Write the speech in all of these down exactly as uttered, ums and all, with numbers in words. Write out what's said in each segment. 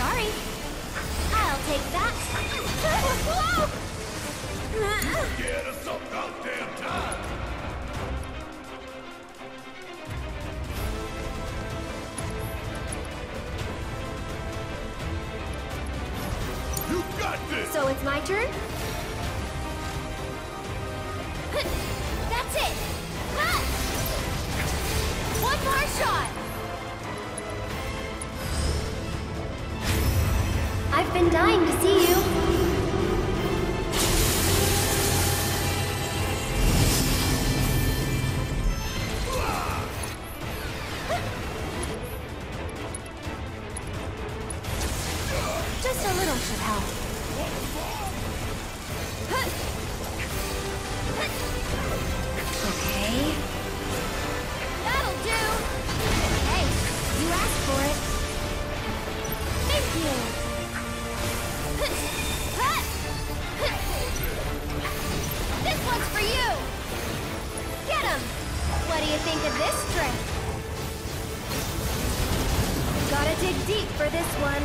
Sorry. I'll take that. Whoa! Get us some goddamn time! You got this! So it's my turn? That's it! Ah! One more shot! I've been dying to see you. Just a little should help. Okay. That'll do! Hey, you asked for it. Thank you! This one's for you! Get him! What do you think of this trick? Gotta dig deep for this one.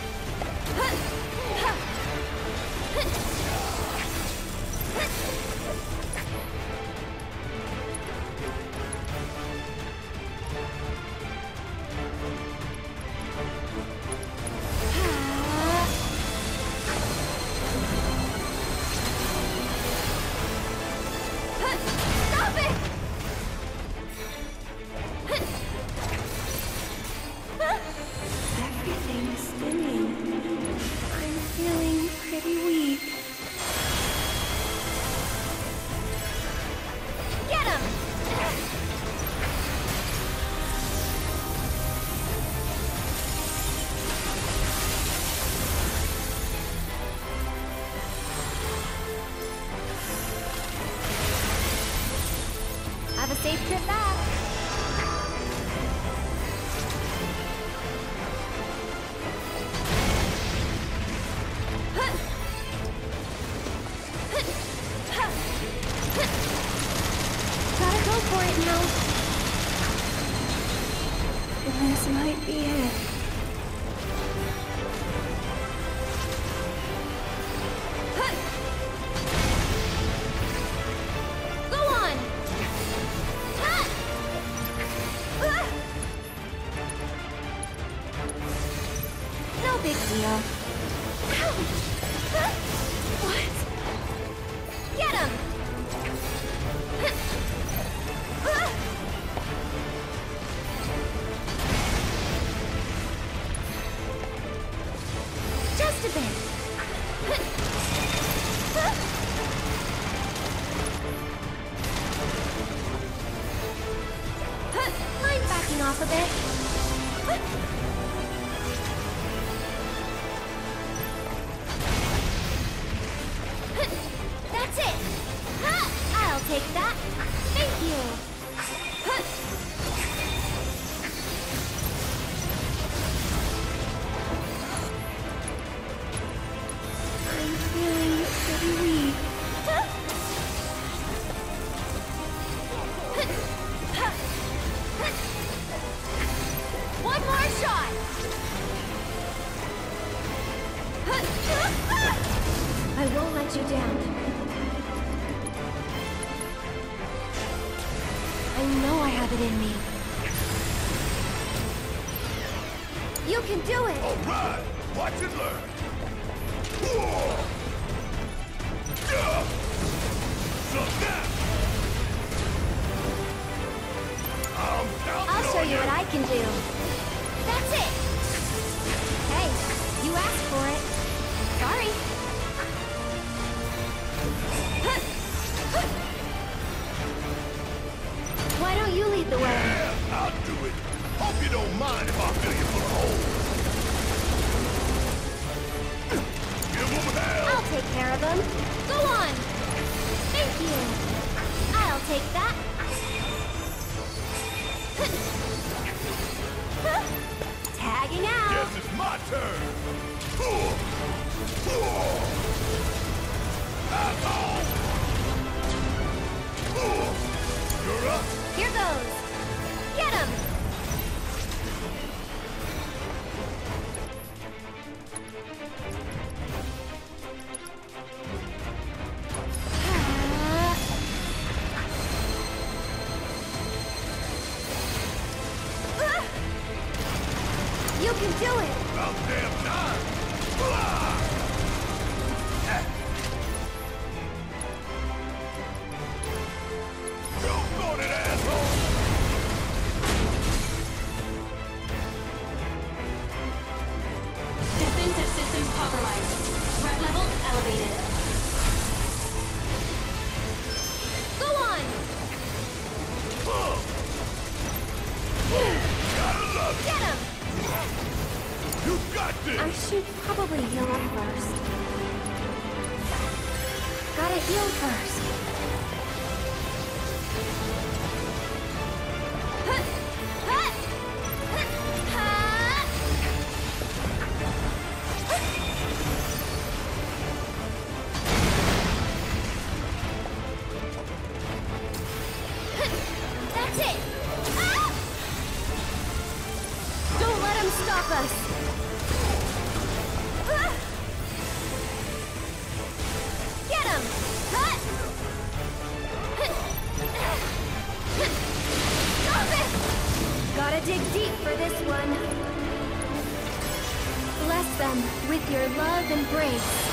Stop it! Everything's spinning. I'm feeling pretty weak. Get him! Have a safe trip back. Gotta go for it now. This might be it. Go on! Ah! Ah! No big deal. Ouch! Ah! What? Get him! Ah! Just a bit. Ah! Mind backing off a bit? That's it! I'll take that! Thank you! I'm feeling pretty weak. One more shot! I won't let you down. I know I have it in me. You can do it! All right! Watch and learn! Whoa! Yeah! So now! I'm counting I'll show on you what I can do. That's it! Hey, you asked for it. Sorry. Why don't you lead the way? Yeah, I'll do it. Hope you don't mind if I fill you full of holes. Give them hell! I'll take care of them. Go on! Thank you! I'll take that. Tagging out! Guess it's my turn. That's all. You're up. Here goes! Get him! do it! About damn time! Blah! Jump on it, asshole! Defensive systems compromised. Threat level elevated. Go on! Huh. Gotta love Get him! it! You got this! I should probably heal up first. Gotta heal first. Huh! Huh! Huh! Huh! That's it! Ah! Don't let him stop us! Ah! Get him! Cut! Stop it! Gotta dig deep for this one. Bless them with your love and grace.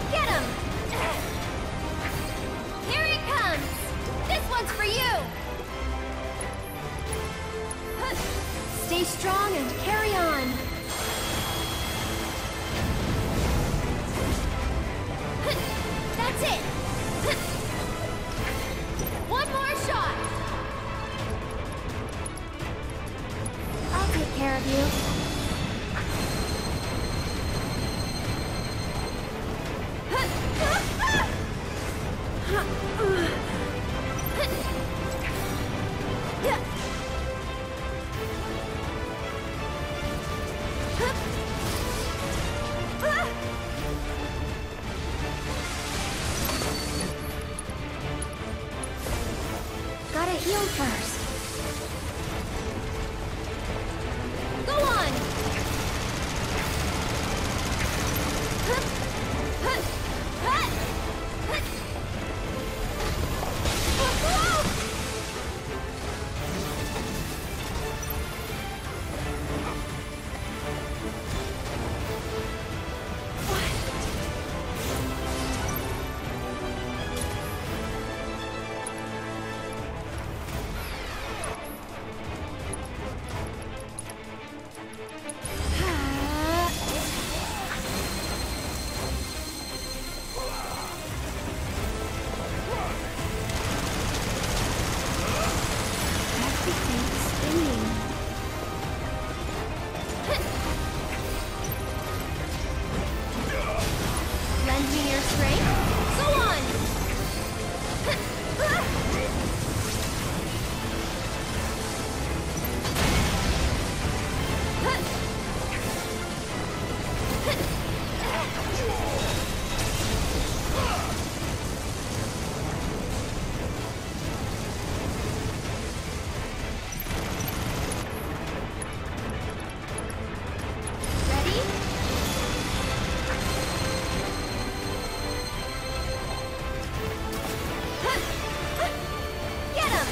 Get him! Here it comes! This one's for you! Stay strong and carry on. That's it! One more shot! I'll take care of you. Gotta heal first. Go on! Lend me your strength. Go on! Ready? Get him!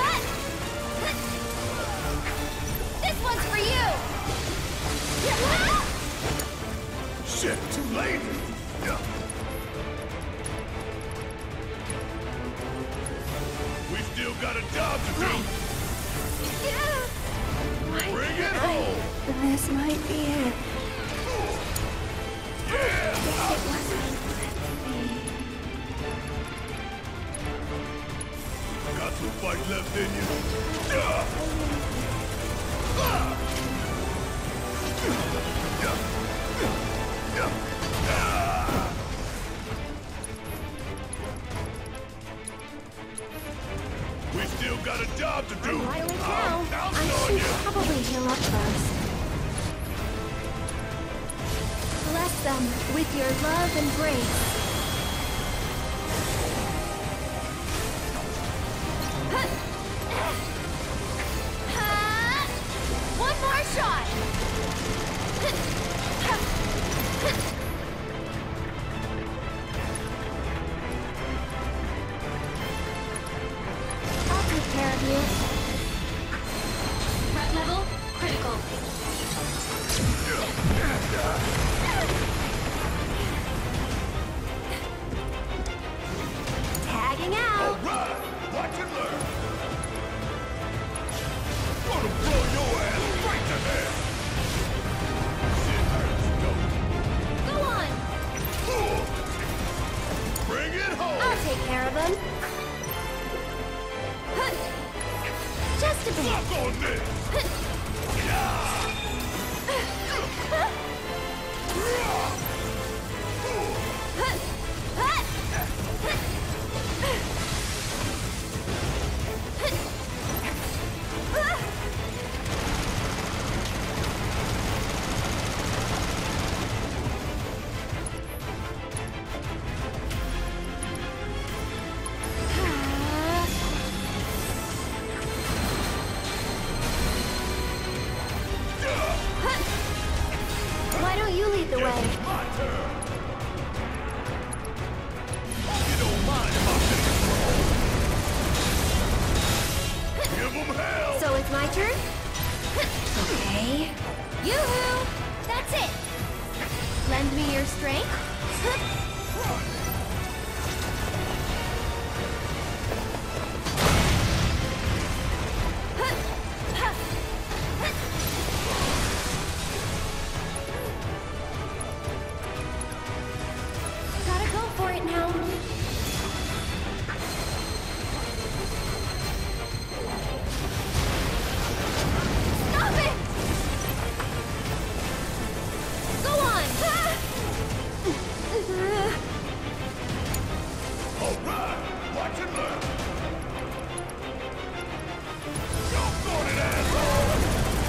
This one's for you! Shit, too late. Yeah. We still got a job to do. Bring it home. This might be it. Yeah. It wasn't. Got some fight left in you. Yeah. Ah. Yeah. Yeah. Ah. We still got a job to do. I'm wide awake I'll now. pounce I on should you. probably heal up first. Bless them with your love and grace. One more shot! I'll take care of you. Threat level critical. Tagging All out. right. Watch and learn. Gonna blow your ass right to hell. Shit hurts. Go. Go on. Ooh. Bring it home. I'll take care of them. Just a bit. Suck on this. Why don't you lead the way? It's my turn. You don't mind if I finish. Give them hell. So it's my turn? Okay. Yoo-hoo! That's it! Lend me your strength? All right, watch and learn. Jump on it, asshole!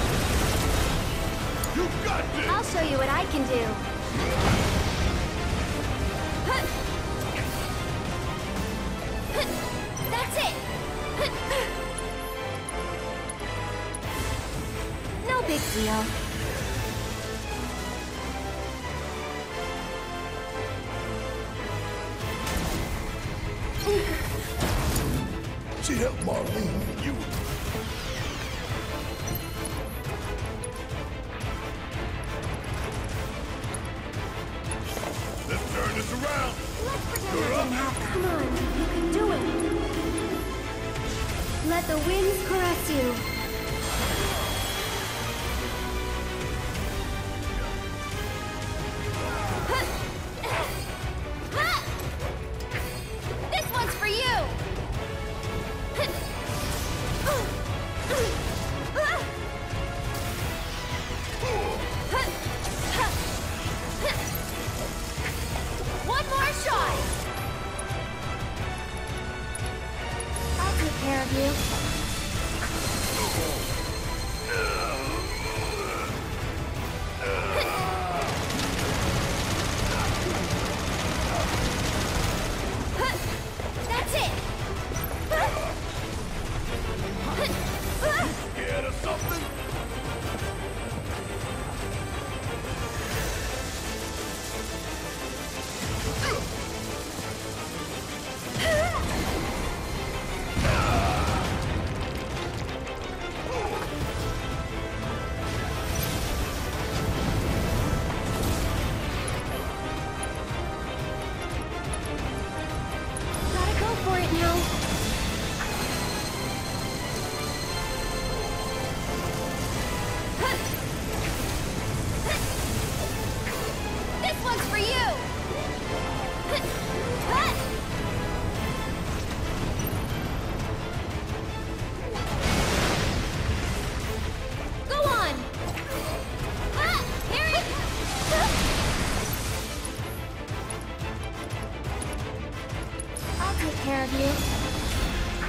You got this! I'll show you what I can do. That's it! No big deal. She helped Marlene. You. Let's turn this around. Let's pretend You're that up. didn't happen. Come on, you can do it. Let the winds caress you. This one's for you. One more shot. I'll take care of you. That's it. Scared of something? Gotta go for it now. This one's for you. Go on. Ah, here it. I'll take care of you.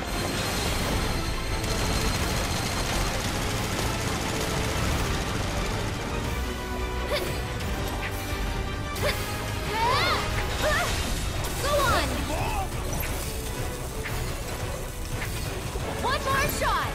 Go on! One more shot!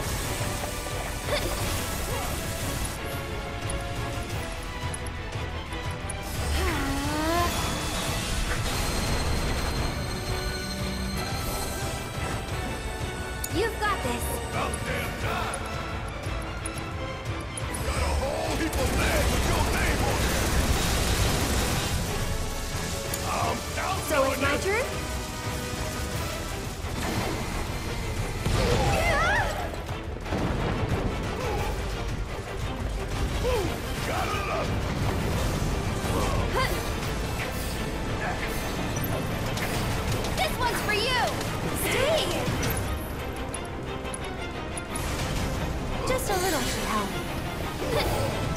You've got this. About damn time. Got a whole heap of legs with your name on it. I'm out. So it's my turn? Gotta love it. This one's for you! Stay! Just a little should help.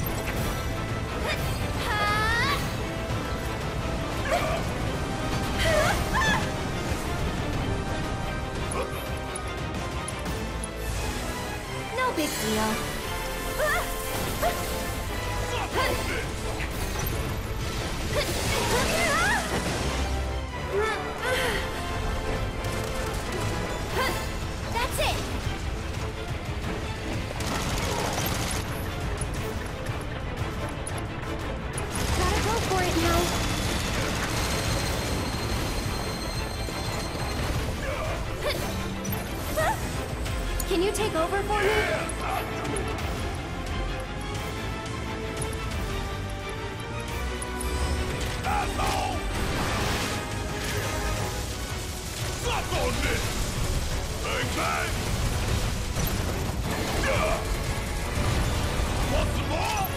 No big deal. That's it! Gotta go for it now. Can you take over for me? Asshole! Suck on this! Bang, bang! Yeah. Want some more?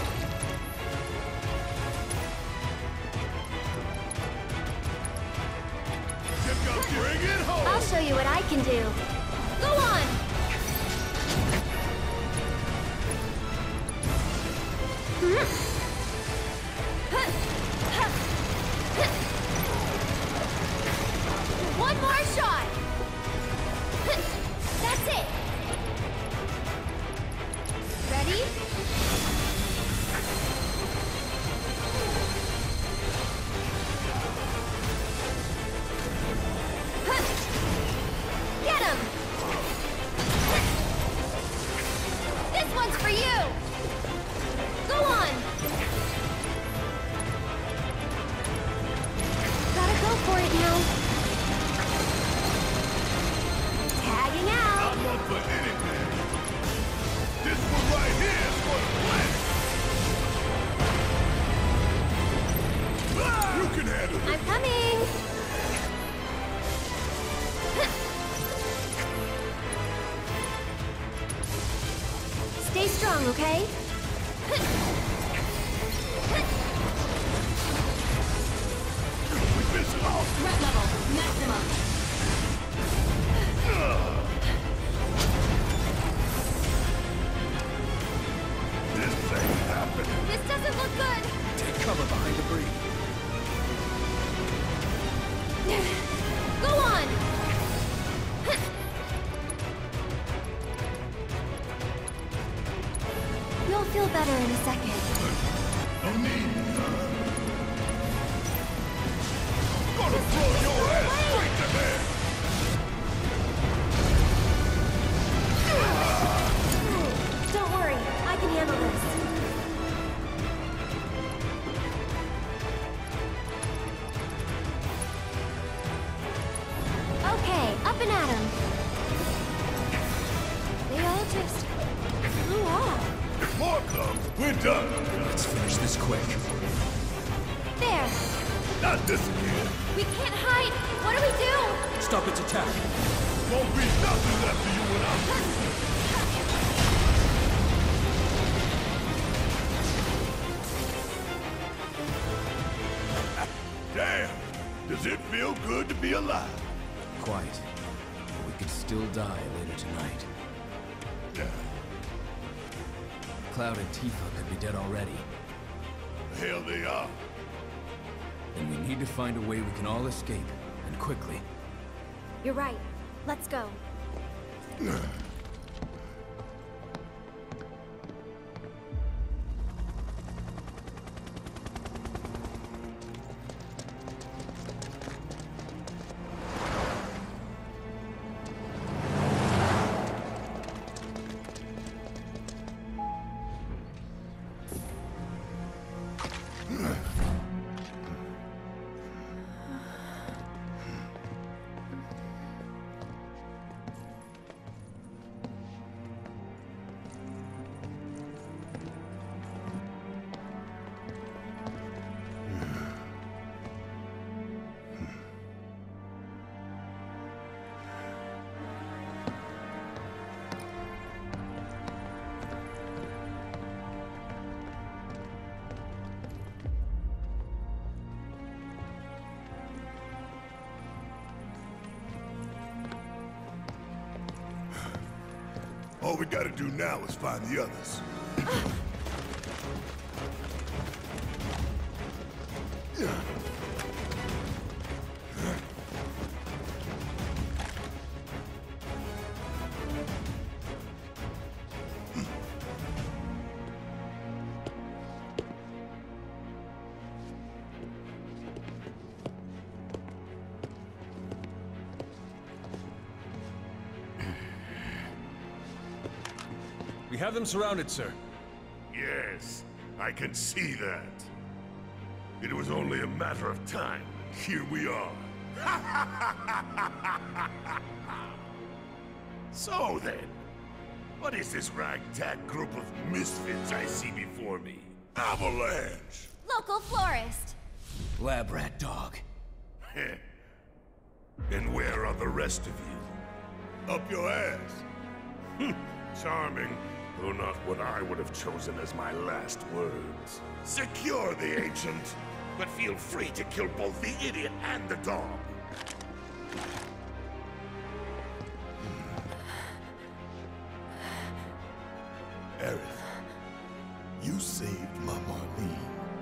Just gotta bring it home! I'll show you what I can do. Go on! One more shot! strong, okay? We miss it all. Threat level maximum. This ain't happening. This doesn't look good. Take cover behind debris. Go on! You'll feel better in a second. No need. Gonna throw your ass straight to bed. Don't worry, I can handle this. Okay, up and at 'em. They all just flew off. If more comes, we're done. Let's finish this quick. There. Not this again. We can't hide. What do we do? Stop its attack. Won't be nothing left for you when I'm Damn! Does it feel good to be alive? Quite. We could still die later tonight. Yeah. Cloud and Tifa could be dead already. The hell they are. And we need to find a way we can all escape, and quickly. You're right. Let's go. All we gotta do now is find the others. We have them surrounded, sir. Yes, I can see that. It was only a matter of time. Here we are. So then, what is this ragtag group of misfits I see before me? Avalanche! Local florist. Lab rat dog. And where are the rest of you? Up your ass. Charming, though not what I would have chosen as my last words. Secure the Ancient, but feel free to kill both the idiot and the dog. Aerith, you saved my Marlene.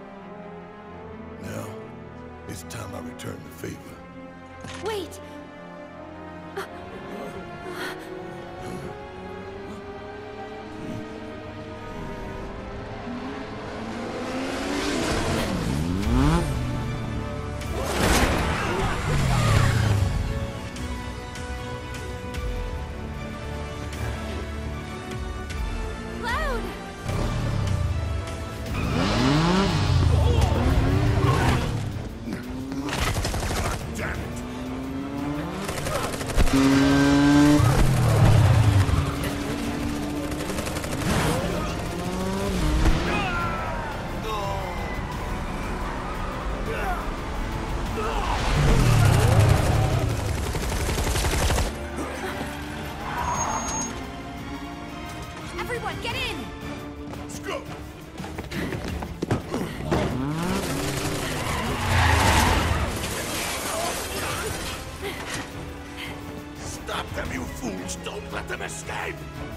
Now, it's time I return the favor. Wait! Cloud! Damn it! Everyone, get in! Stop them, you fools! Don't let them escape!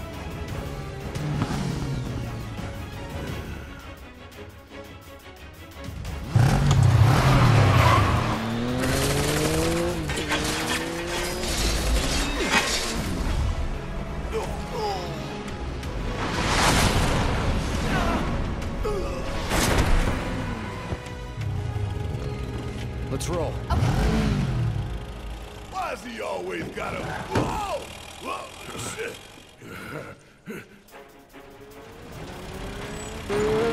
Let's roll. Why's he always gotta... Whoa! Whoa! Shit!